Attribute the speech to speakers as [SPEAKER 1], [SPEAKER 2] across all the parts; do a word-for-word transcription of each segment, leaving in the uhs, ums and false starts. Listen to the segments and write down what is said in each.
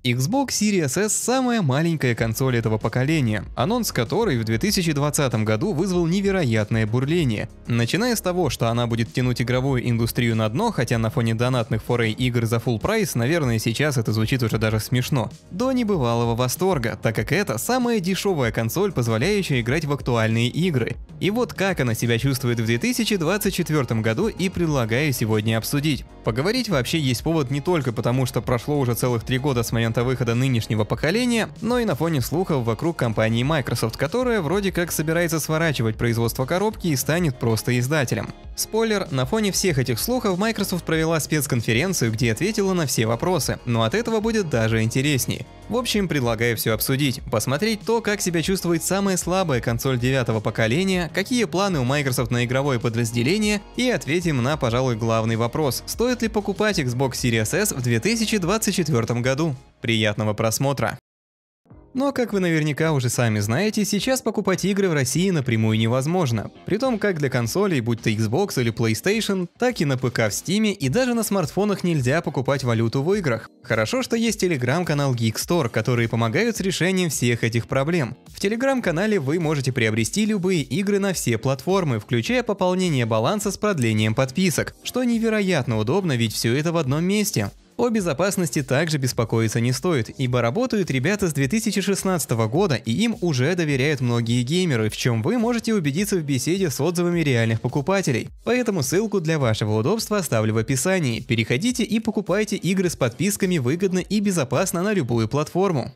[SPEAKER 1] Xbox Series S – самая маленькая консоль этого поколения, анонс которой в две тысячи двадцатом году вызвал невероятное бурление. Начиная с того, что она будет тянуть игровую индустрию на дно, хотя на фоне донатных фор эй игр за full прайс, наверное, сейчас это звучит уже даже смешно, до небывалого восторга, так как это самая дешевая консоль, позволяющая играть в актуальные игры. И вот как она себя чувствует в две тысячи двадцать четвёртом году и предлагаю сегодня обсудить. Поговорить вообще есть повод не только потому, что прошло уже целых три года с момента выхода нынешнего поколения, но и на фоне слухов вокруг компании Microsoft, которая вроде как собирается сворачивать производство коробки и станет просто издателем. Спойлер, на фоне всех этих слухов Microsoft провела спецконференцию, где ответила на все вопросы, но от этого будет даже интереснее. В общем, предлагаю все обсудить, посмотреть то, как себя чувствует самая слабая консоль девятого поколения, какие планы у Microsoft на игровое подразделение, и ответим на, пожалуй, главный вопрос: стоит ли покупать Xbox Series S в две тысячи двадцать четвёртом году? Приятного просмотра! Но, как вы наверняка уже сами знаете, сейчас покупать игры в России напрямую невозможно. Притом как для консолей, будь то Xbox или PlayStation, так и на ПК в Steam, и даже на смартфонах нельзя покупать валюту в играх. Хорошо, что есть телеграм-канал Geek Store, которые помогают с решением всех этих проблем. В телеграм-канале вы можете приобрести любые игры на все платформы, включая пополнение баланса с продлением подписок, что невероятно удобно, ведь все это в одном месте. О безопасности также беспокоиться не стоит, ибо работают ребята с две тысячи шестнадцатого года, и им уже доверяют многие геймеры, в чем вы можете убедиться в беседе с отзывами реальных покупателей. Поэтому ссылку для вашего удобства оставлю в описании. Переходите и покупайте игры с подписками выгодно и безопасно на любую платформу.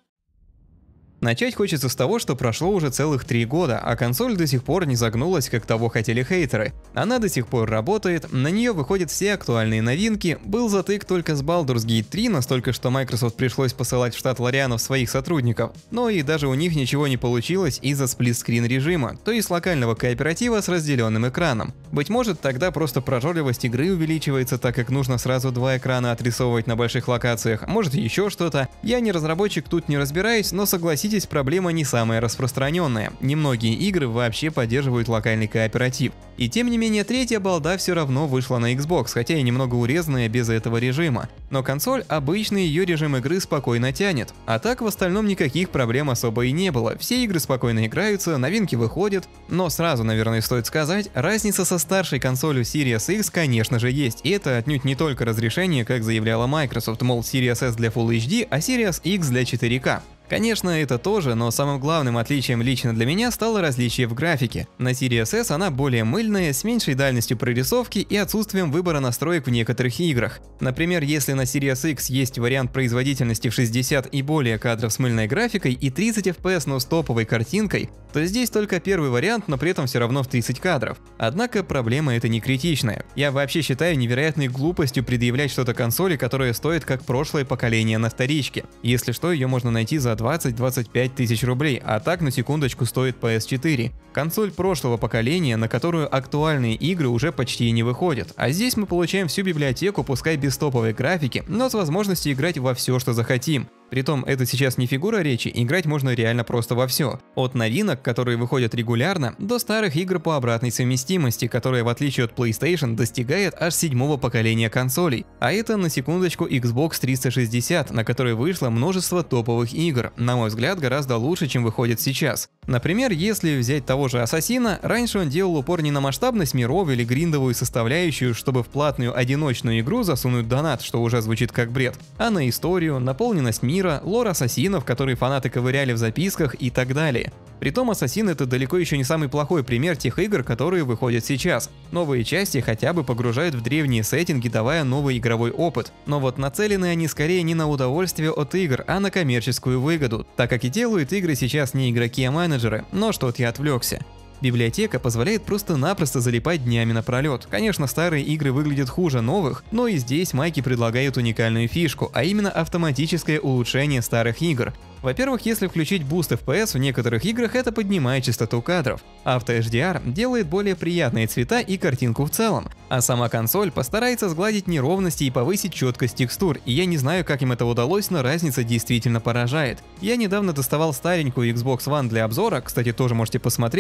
[SPEAKER 1] Начать хочется с того, что прошло уже целых три года, а консоль до сих пор не загнулась, как того хотели хейтеры. Она до сих пор работает, на нее выходят все актуальные новинки, был затык только с Baldur's Gate три, настолько что Microsoft пришлось посылать в штат Лорианов своих сотрудников. Но и даже у них ничего не получилось из-за сплит-скрин режима, то есть локального кооператива с разделенным экраном. Быть может, тогда просто прожорливость игры увеличивается, так как нужно сразу два экрана отрисовывать на больших локациях, может еще что-то. Я не разработчик, тут не разбираюсь, но согласитесь, проблема не самая распространенная. Немногие игры вообще поддерживают локальный кооператив. И тем не менее, третья балда все равно вышла на Xbox, хотя и немного урезанная без этого режима. Но консоль обычно ее режим игры спокойно тянет. А так в остальном никаких проблем особо и не было. Все игры спокойно играются, новинки выходят. Но сразу, наверное, стоит сказать, разница со старшей консолью Series X, конечно же, есть. И это отнюдь не только разрешение, как заявляла Microsoft, мол, Series S для Full эйч ди, а Series X для четыре ка. Конечно, это тоже, но самым главным отличием лично для меня стало различие в графике. На Series S она более мыльная, с меньшей дальностью прорисовки и отсутствием выбора настроек в некоторых играх. Например, если на Series X есть вариант производительности в шестьдесят и более кадров с мыльной графикой и тридцать эф пи эс, но с топовой картинкой, то здесь только первый вариант, но при этом все равно в тридцать кадров. Однако проблема эта не критичная. Я вообще считаю невероятной глупостью предъявлять что-то консоли, которая стоит как прошлое поколение на вторичке. Если что, ее можно найти за двадцать-двадцать пять тысяч рублей, а так на секундочку стоит пи эс четыре. Консоль прошлого поколения, на которую актуальные игры уже почти не выходят. А здесь мы получаем всю библиотеку, пускай без топовой графики, но с возможностью играть во все, что захотим. Притом это сейчас не фигура речи, играть можно реально просто во все. От новинок, которые выходят регулярно, до старых игр по обратной совместимости, которая в отличие от PlayStation достигает аж седьмого поколения консолей. А это на секундочку Xbox триста шестьдесят, на которой вышло множество топовых игр, на мой взгляд гораздо лучше, чем выходит сейчас. Например, если взять того же Ассасина, раньше он делал упор не на масштабность миров или гриндовую составляющую, чтобы в платную одиночную игру засунуть донат, что уже звучит как бред, а на историю, наполненность мира, лор ассасинов, которые фанаты ковыряли в записках и так далее. Притом Ассасин — это далеко еще не самый плохой пример тех игр, которые выходят сейчас. Новые части хотя бы погружают в древние сеттинги, давая новый игровой опыт. Но вот нацелены они скорее не на удовольствие от игр, а на коммерческую выгоду, так как и делают игры сейчас не игроки, а менеджеры. Но что-то я отвлекся. Библиотека позволяет просто-напросто залипать днями напролет. Конечно, старые игры выглядят хуже новых, но и здесь майки предлагают уникальную фишку, а именно автоматическое улучшение старых игр. Во-первых, если включить буст эф пи эс в некоторых играх, это поднимает частоту кадров. Авто эйч ди ар делает более приятные цвета и картинку в целом. А сама консоль постарается сгладить неровности и повысить четкость текстур, и я не знаю, как им это удалось, но разница действительно поражает. Я недавно доставал старенькую Xbox One для обзора, кстати, тоже можете посмотреть. Так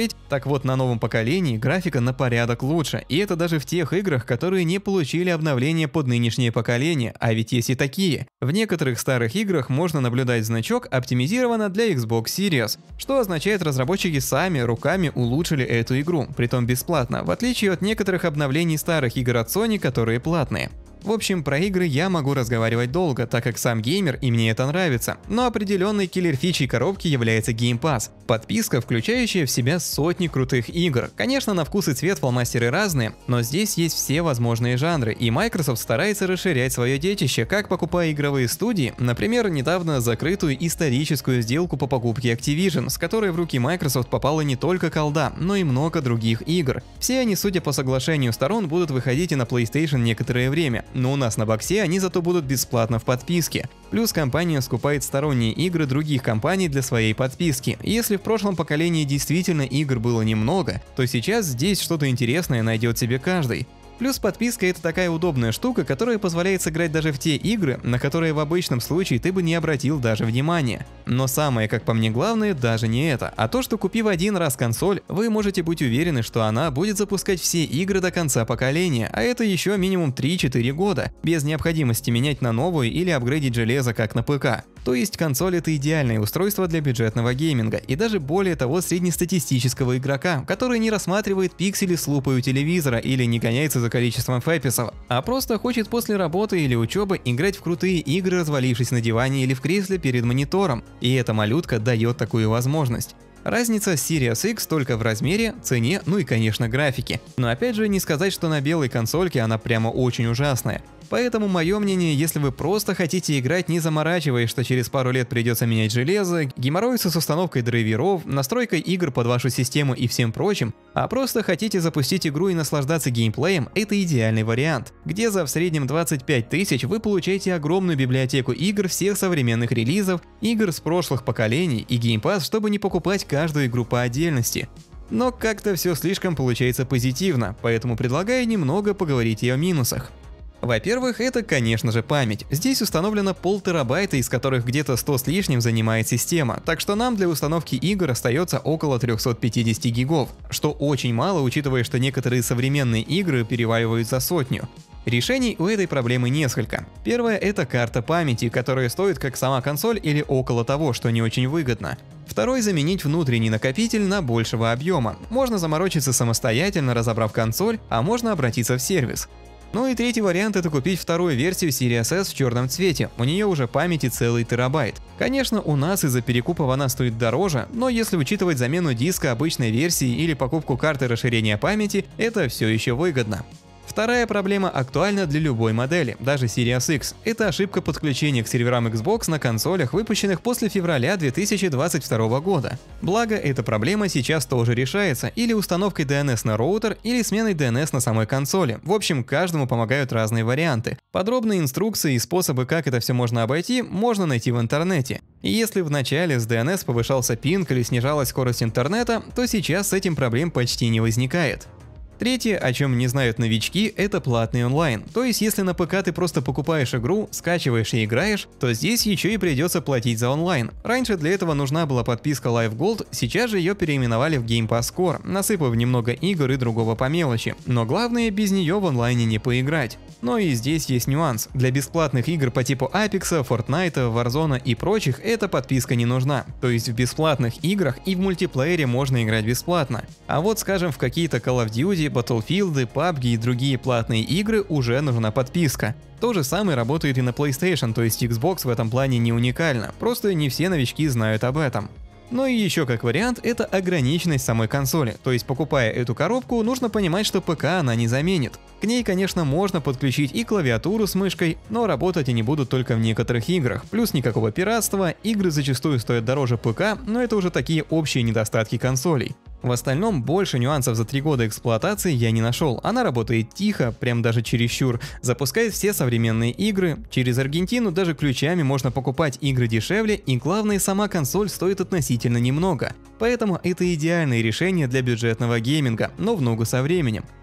[SPEAKER 1] вот, на новом поколении графика на порядок лучше, и это даже в тех играх, которые не получили обновление под нынешнее поколение, а ведь есть и такие. В некоторых старых играх можно наблюдать значок «Оптимизировано для Xbox Series», что означает, разработчики сами руками улучшили эту игру, притом бесплатно, в отличие от некоторых обновлений старых игр от Sony, которые платные. В общем, про игры я могу разговаривать долго, так как сам геймер и мне это нравится, но определенной киллер-фичей коробки является Game Pass. Подписка, включающая в себя сотни крутых игр. Конечно, на вкус и цвет фломастеры разные, но здесь есть все возможные жанры, и Microsoft старается расширять свое детище, как покупая игровые студии, например, недавно закрытую историческую сделку по покупке Activision, с которой в руки Microsoft попала не только колда, но и много других игр. Все они, судя по соглашению сторон, будут выходить и на PlayStation некоторое время. Но у нас на боксе они зато будут бесплатно в подписке. Плюс компания скупает сторонние игры других компаний для своей подписки. Если в прошлом поколении действительно игр было немного, то сейчас здесь что-то интересное найдет себе каждый. Плюс подписка — это такая удобная штука, которая позволяет сыграть даже в те игры, на которые в обычном случае ты бы не обратил даже внимания. Но самое, как по мне, главное даже не это, а то, что, купив один раз консоль, вы можете быть уверены, что она будет запускать все игры до конца поколения, а это еще минимум три-четыре года, без необходимости менять на новую или апгрейдить железо, как на ПК. То есть консоль — это идеальное устройство для бюджетного гейминга и даже более того среднестатистического игрока, который не рассматривает пиксели с лупой у телевизора или не гоняется за количеством фэписов, а просто хочет после работы или учебы играть в крутые игры, развалившись на диване или в кресле перед монитором, и эта малютка дает такую возможность. Разница с Series X только в размере, цене, ну и, конечно, графике. Но опять же, не сказать, что на белой консольке она прямо очень ужасная. Поэтому мое мнение, если вы просто хотите играть, не заморачиваясь, что через пару лет придется менять железо, геморроиться с установкой драйверов, настройкой игр под вашу систему и всем прочим, а просто хотите запустить игру и наслаждаться геймплеем, это идеальный вариант, где за в среднем двадцать пять тысяч вы получаете огромную библиотеку игр всех современных релизов, игр с прошлых поколений и Game Pass, чтобы не покупать каждую игру по отдельности. Но как-то все слишком получается позитивно, поэтому предлагаю немного поговорить и о минусах. Во-первых, это, конечно же, память. Здесь установлено полтерабайта, из которых где-то сто с лишним занимает система, так что нам для установки игр остается около трёхсот пятидесяти гигов, что очень мало, учитывая, что некоторые современные игры переваливают за сотню. Решений у этой проблемы несколько. Первое — это карта памяти, которая стоит как сама консоль или около того, что не очень выгодно. Второй — заменить внутренний накопитель на большего объема. Можно заморочиться самостоятельно, разобрав консоль, а можно обратиться в сервис. Ну и третий вариант — это купить вторую версию Series S в черном цвете, у нее уже памяти целый терабайт. Конечно, у нас из-за перекупов она стоит дороже, но если учитывать замену диска обычной версии или покупку карты расширения памяти, это все еще выгодно. Вторая проблема актуальна для любой модели, даже Series X. Это ошибка подключения к серверам Xbox на консолях, выпущенных после февраля две тысячи двадцать второго года. Благо, эта проблема сейчас тоже решается или установкой ди эн эс на роутер, или сменой ди эн эс на самой консоли. В общем, каждому помогают разные варианты. Подробные инструкции и способы, как это все можно обойти, можно найти в интернете. И если в начале с ди эн эс повышался пинг или снижалась скорость интернета, то сейчас с этим проблем почти не возникает. Третье, о чем не знают новички, это платный онлайн. То есть, если на ПК ты просто покупаешь игру, скачиваешь и играешь, то здесь еще и придется платить за онлайн. Раньше для этого нужна была подписка Live Gold, сейчас же ее переименовали в Game Pass Core, насыпав немного игр и другого по мелочи. Но главное, без нее в онлайне не поиграть. Но и здесь есть нюанс. Для бесплатных игр по типу Apex, Fortnite, Warzone и прочих эта подписка не нужна. То есть в бесплатных играх и в мультиплеере можно играть бесплатно. А вот, скажем, в какие-то Call of Duty, Battlefield, пабг и другие платные игры уже нужна подписка. То же самое работает и на PlayStation, то есть Xbox в этом плане не уникальна, просто не все новички знают об этом. Ну и еще как вариант, это ограниченность самой консоли, то есть покупая эту коробку, нужно понимать, что ПК она не заменит. К ней, конечно, можно подключить и клавиатуру с мышкой, но работать они будут только в некоторых играх, плюс никакого пиратства, игры зачастую стоят дороже ПК, но это уже такие общие недостатки консолей. В остальном больше нюансов за три года эксплуатации я не нашел. Она работает тихо, прям даже чересчур, запускает все современные игры, через Аргентину даже ключами можно покупать игры дешевле, и главное, сама консоль стоит относительно немного. Поэтому это идеальное решение для бюджетного гейминга, но в ногу со временем.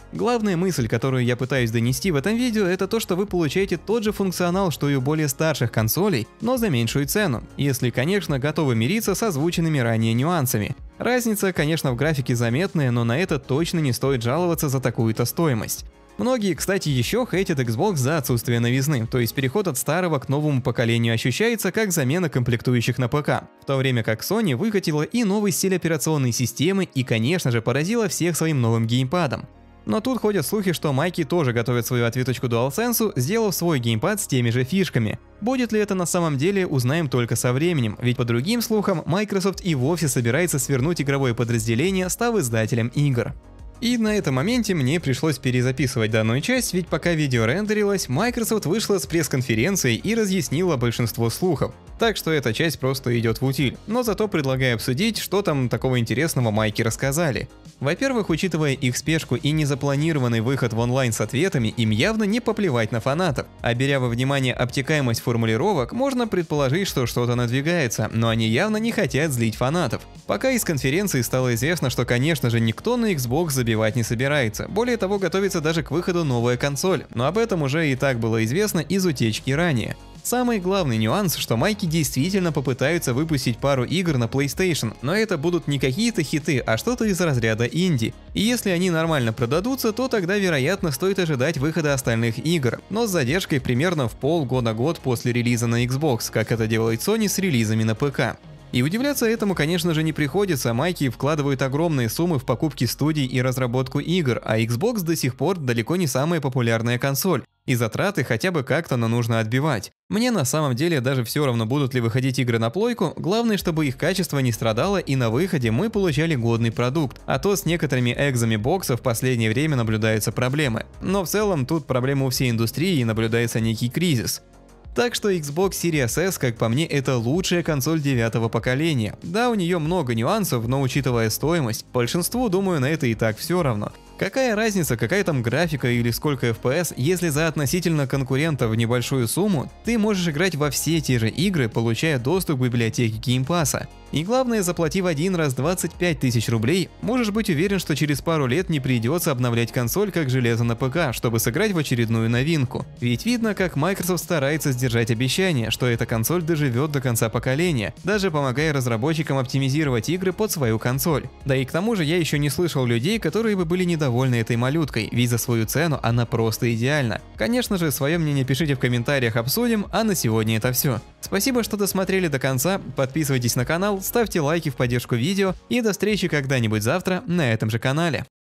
[SPEAKER 1] Главная мысль, которую я пытаюсь донести в этом видео, это то, что вы получаете тот же функционал, что и у более старших консолей, но за меньшую цену, если, конечно, готовы мириться с озвученными ранее нюансами. Разница, конечно, в графике заметная, но на это точно не стоит жаловаться за такую-то стоимость. Многие, кстати, еще хейтят Xbox за отсутствие новизны, то есть переход от старого к новому поколению ощущается как замена комплектующих на ПК, в то время как Sony выкатила и новый стиль операционной системы и, конечно же, поразила всех своим новым геймпадом. Но тут ходят слухи, что майки тоже готовят свою ответочку DualSense, сделав свой геймпад с теми же фишками. Будет ли это на самом деле, узнаем только со временем, ведь по другим слухам, Microsoft и вовсе собирается свернуть игровое подразделение, став издателем игр. И на этом моменте мне пришлось перезаписывать данную часть, ведь пока видео рендерилось, Microsoft вышла с пресс-конференцией и разъяснила большинство слухов. Так что эта часть просто идет в утиль, но зато предлагаю обсудить, что там такого интересного майки рассказали. Во-первых, учитывая их спешку и незапланированный выход в онлайн с ответами, им явно не поплевать на фанатов. А беря во внимание обтекаемость формулировок, можно предположить, что что-то надвигается, но они явно не хотят злить фанатов. Пока из конференции стало известно, что, конечно же, никто на Xbox забивать не собирается. Более того, готовится даже к выходу новая консоль, но об этом уже и так было известно из утечки ранее. Самый главный нюанс, что майки действительно попытаются выпустить пару игр на PlayStation, но это будут не какие-то хиты, а что-то из разряда инди. И если они нормально продадутся, то тогда, вероятно, стоит ожидать выхода остальных игр, но с задержкой примерно в полгода-год после релиза на Xbox, как это делает Sony с релизами на ПК. И удивляться этому, конечно же, не приходится, майки вкладывают огромные суммы в покупки студий и разработку игр, а Xbox до сих пор далеко не самая популярная консоль, и затраты хотя бы как-то но нужно отбивать. Мне на самом деле даже все равно, будут ли выходить игры на плойку, главное, чтобы их качество не страдало и на выходе мы получали годный продукт, а то с некоторыми экзами бокса в последнее время наблюдаются проблемы. Но в целом тут проблема у всей индустрии и наблюдается некий кризис. Так что Xbox Series S, как по мне, это лучшая консоль девятого поколения. Да, у нее много нюансов, но учитывая стоимость, большинству, думаю, на это и так все равно. Какая разница, какая там графика или сколько эф пи эс, если за относительно конкурента в небольшую сумму ты можешь играть во все те же игры, получая доступ к библиотеке геймпасса. И главное, заплатив один раз двадцать пять тысяч рублей, можешь быть уверен, что через пару лет не придется обновлять консоль как железо на ПК, чтобы сыграть в очередную новинку. Ведь видно, как Microsoft старается сдержать обещание, что эта консоль доживет до конца поколения, даже помогая разработчикам оптимизировать игры под свою консоль. Да и к тому же я еще не слышал людей, которые бы были недовольны довольны этой малюткой, ведь за свою цену она просто идеальна. Конечно же, свое мнение пишите в комментариях, обсудим, а на сегодня это все. Спасибо, что досмотрели до конца, подписывайтесь на канал, ставьте лайки в поддержку видео и до встречи когда-нибудь завтра на этом же канале.